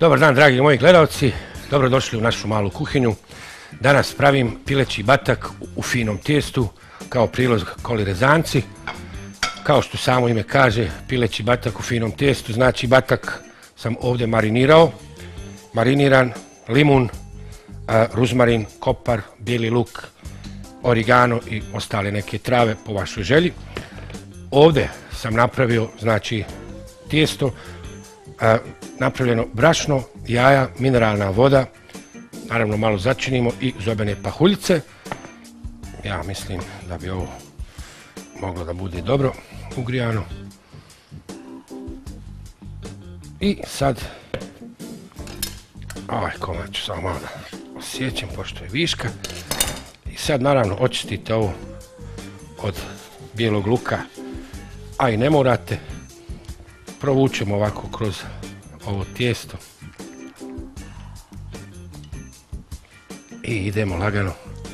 Dobar dan, dragi moji gledalci, dobrodošli u našu malu kuhinju. Danas pravim pileći batak u finom tijestu kao prilog koli rezanci. Kao što samo ime kaže, pileći batak u finom tijestu, znači batak sam ovdje marinirao. Mariniran, limun, ruzmarin, kopar, bijeli luk, origano i ostale neke trave po vašoj želji. Ovdje sam napravio, znači, tijesto, napravljeno brašno, jaja, mineralna voda, naravno malo začinimo i zobene pahuljice. Ja mislim da bi ovo moglo da bude dobro ugrijano. I sad ovaj komad ću samo malo da osjećam pošto je viška. I sad naravno očistite ovo od bijelog luka, a i ne morate. Provučemo ovako kroz ovo tijesto i idemo lagano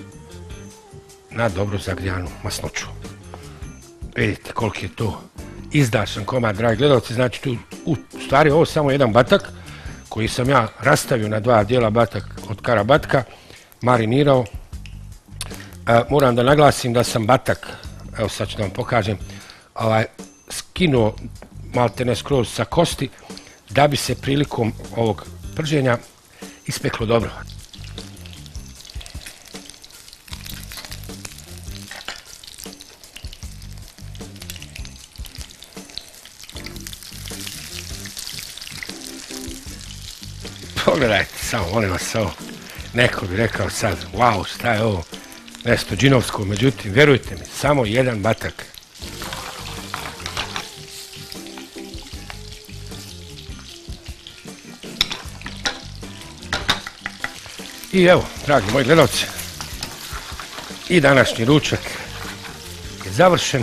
na dobro zagrijanu masnoću. Vidite koliko je to izdašan komad, dragi gledalci. Znači tu u stvari ovo samo jedan batak koji sam ja rastavio na dva dijela, batak od karabatka, marinirao. Moram da naglasim da sam batak, evo sad ću da vam pokažem, skinuo malte ne skroz sa kosti da bi se prilikom ovog prženja ispeklo dobro. Pogledajte samo, molim vas ovo. Neko bi rekao sad, wow, šta je ovo? Nešto džinovsko, međutim, vjerujte mi, samo jedan batak. I evo, dragi moji gledalci, i današnji ručak je završen.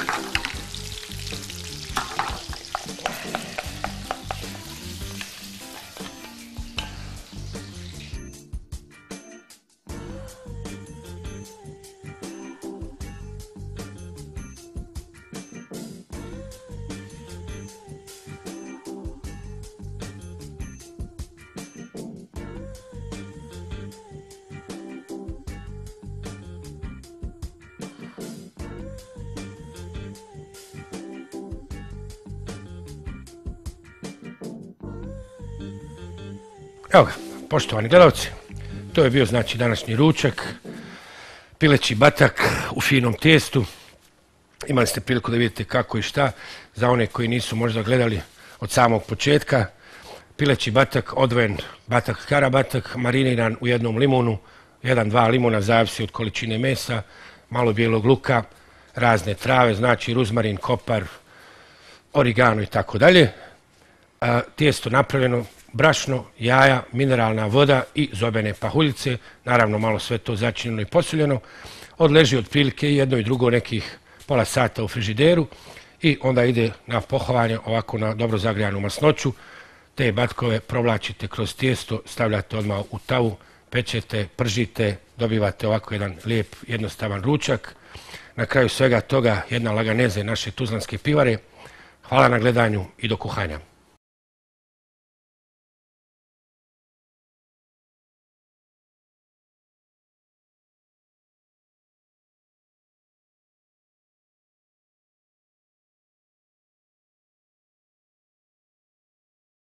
Evo ga, poštovani gledalci, to je bio znači današnji ručak, pileći batak u finom tijestu. Imali ste priliku da vidite kako i šta, za one koji nisu možda gledali od samog početka. Pileći batak, odvojen batak karabatak, mariniran u jednom limunu, 1-2 limuna, zavisi od količine mesa, malo bijelog luka, razne trave, znači ruzmarin, kopar, origano i tako dalje. Tijesto napravljeno, brašno, jaja, mineralna voda i zobene pahuljice, naravno malo sve to začinjeno i posiljeno. Odleži otprilike i jedno i drugo nekih pola sata u frižideru i onda ide na pohovanje ovako na dobro zagrijanu masnoću. Te batkove provlačite kroz tijesto, stavljate odmah u tavu, pečete, pržite, dobivate ovako jedan lijep, jednostavan ručak. Na kraju svega toga jedna laganeza naše tuzlanske pivare. Hvala na gledanju i do kuhanja.